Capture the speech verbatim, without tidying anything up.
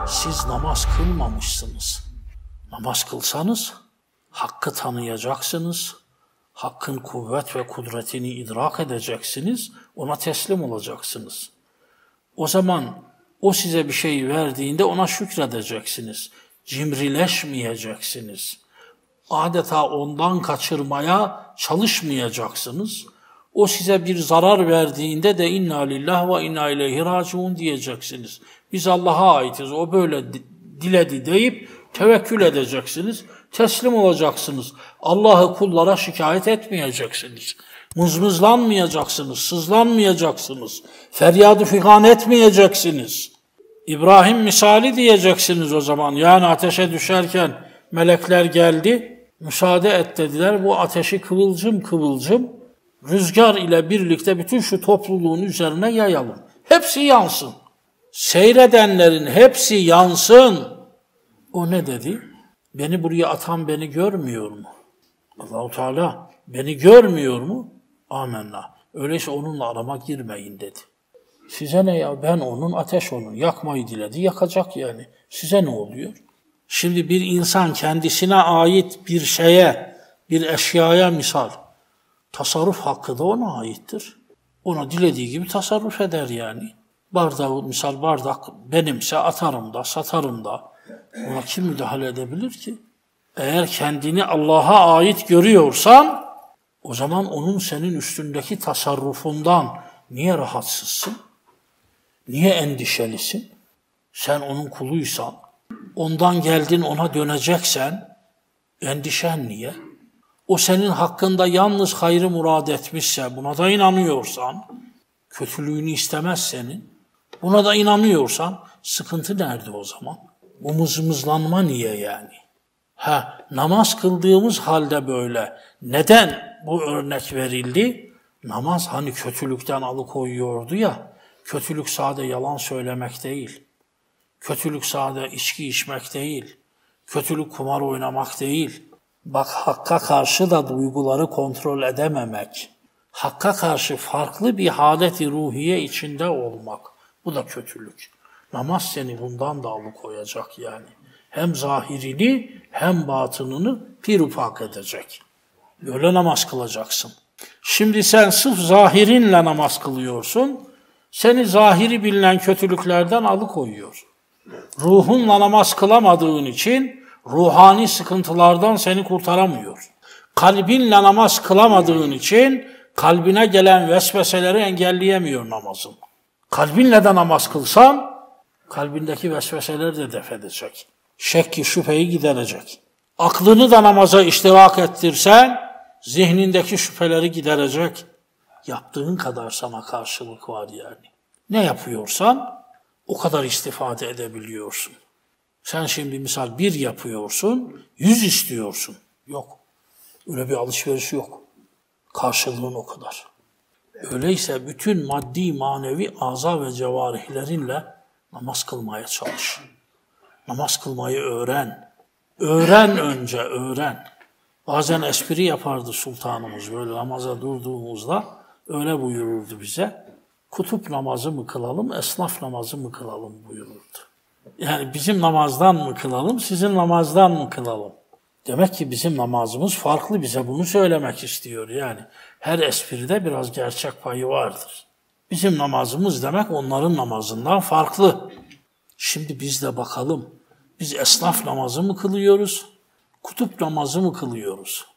Siz namaz kılmamışsınız. Namaz kılsanız hakkı tanıyacaksınız. Hakkın kuvvet ve kudretini idrak edeceksiniz. Ona teslim olacaksınız. O zaman o size bir şey verdiğinde ona şükredeceksiniz. Cimrileşmeyeceksiniz. Adeta ondan kaçırmaya çalışmayacaksınız. O size bir zarar verdiğinde de inna lillahi ve inna ileyhi raciun diyeceksiniz. Biz Allah'a aitiz, o böyle diledi deyip tevekkül edeceksiniz. Teslim olacaksınız. Allah'ı kullara şikayet etmeyeceksiniz. Mızmızlanmayacaksınız, sızlanmayacaksınız. Feryadı figan etmeyeceksiniz. İbrahim misali diyeceksiniz o zaman. Yani ateşe düşerken melekler geldi, müsaade et dediler. Bu ateşi kıvılcım kıvılcım rüzgar ile birlikte bütün şu topluluğun üzerine yayalım. Hepsi yansın. Seyredenlerin hepsi yansın. O ne dedi? Beni buraya atan beni görmüyor mu? Allah-u Teala beni görmüyor mu? Amenna. Öyleyse onunla arama girmeyin dedi. Size ne ya? Ben onun, ateş onun. Yakmayı diledi, yakacak yani. Size ne oluyor? Şimdi bir insan kendisine ait bir şeye, bir eşyaya misal, tasarruf hakkı da ona aittir. Ona dilediği gibi tasarruf eder yani. Bardağı, misal bardak benimse atarım da, satarım da. Ona kim müdahale edebilir ki? Eğer kendini Allah'a ait görüyorsan, o zaman onun senin üstündeki tasarrufundan niye rahatsızsın? Niye endişelisin? Sen onun kuluysan, ondan geldin ona döneceksen, endişen niye? O senin hakkında yalnız hayrı murad etmişse, buna da inanıyorsan, kötülüğünü istemez senin, buna da inanıyorsan, sıkıntı nerede o zaman? Bu mızmızlanma niye yani? Ha, namaz kıldığımız halde böyle. Neden bu örnek verildi? Namaz hani kötülükten alıkoyuyordu ya, kötülük sade yalan söylemek değil. Kötülük sade içki içmek değil. Kötülük kumar oynamak değil. Bak hakka karşı da duyguları kontrol edememek. Hakka karşı farklı bir haleti ruhiye içinde olmak. Bu da kötülük. Namaz seni bundan da alıkoyacak yani. Hem zahirini hem batınını pirufak edecek. Böyle namaz kılacaksın. Şimdi sen sırf zahirinle namaz kılıyorsun. Seni zahiri bilinen kötülüklerden alıkoyuyor. Ruhunla namaz kılamadığın için ruhani sıkıntılardan seni kurtaramıyor. Kalbinle namaz kılamadığın için kalbine gelen vesveseleri engelleyemiyor namazın. Kalbinle de namaz kılsan kalbindeki vesveseleri de def edecek. Şekki şüpheyi giderecek. Aklını da namaza iştirak ettirsen zihnindeki şüpheleri giderecek. Yaptığın kadar sana karşılık var yani. Ne yapıyorsan o kadar istifade edebiliyorsun. Sen şimdi misal bir yapıyorsun, yüz istiyorsun. Yok. Öyle bir alışveriş yok. Karşılığın o kadar. Öyleyse bütün maddi, manevi aza ve cevarihlerinle namaz kılmaya çalış. Namaz kılmayı öğren. Öğren önce, öğren. Bazen espri yapardı sultanımız böyle namaza durduğumuzda. Öyle buyururdu bize. Kutup namazı mı kılalım, esnaf namazı mı kılalım buyururdu. Yani bizim namazdan mı kılalım, sizin namazdan mı kılalım? Demek ki bizim namazımız farklı, bize bunu söylemek istiyor yani. Her espride biraz gerçek payı vardır. Bizim namazımız demek onların namazından farklı. Şimdi biz de bakalım, biz esnaf namazı mı kılıyoruz, kutup namazı mı kılıyoruz?